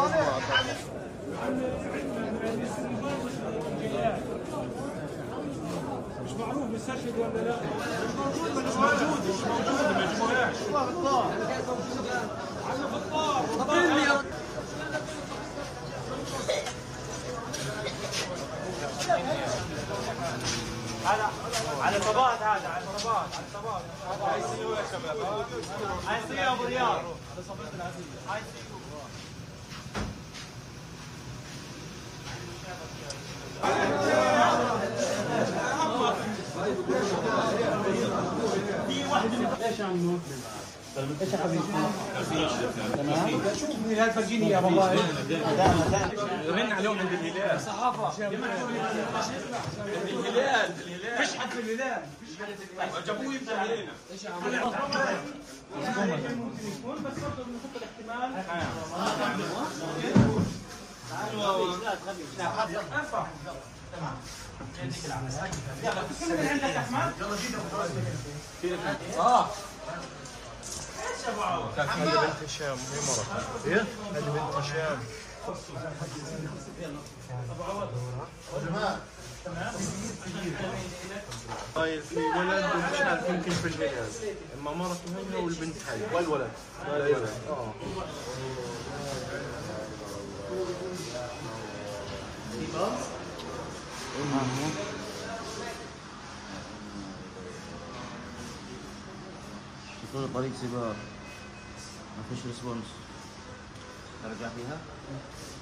مش معروف مستشهد ولا لا؟ مش موجود ما يجيبوهاش. عم فطار على صباط، هذا على صباط، على صباط. هاي سي يو يا شباب، هاي سي يو ابو رياض، على صباط العزيز، هاي سي يو. ايش عمو؟ ايش يا حبيبي؟ تمام. شوف من هذا فرجيني يا والله. رن عليهم عند الهلال. صحافه. الهلال فيش حد في الهلال. جابوه يمكن علينا. ايش يا عمو؟ ممكن يكون بس برضه بنحط الاحتمال. ارفع. تمام. يعطيك العافيه. يلا كم من عندك احمد؟ يلا جينا. هذه بنت هشام هي مرة. ايه؟ هذه بنت هشام. طيب في ولد مش عارف يمكن في الهلال، اما مرته هي والبنت هاي والولد. الولد طول طريق سباق ما فيش ريسبونس. ارجع فيها